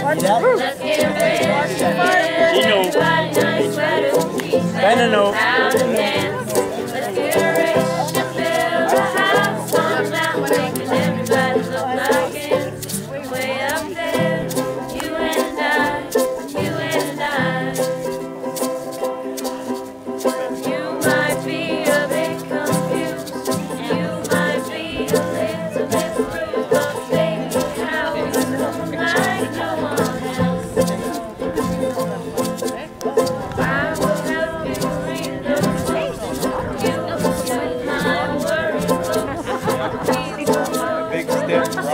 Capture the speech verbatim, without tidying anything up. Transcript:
Let's get rich, everybody nice sweaters, better know how to dance. Let's get rich and build a house on that, making everybody look like it's way up there. You and I, you and I. You might be a bit confused, you might be a little bit rude, but baby, how you look like no one else. I will help you read those books. You will soothe my worried books. We will Big step.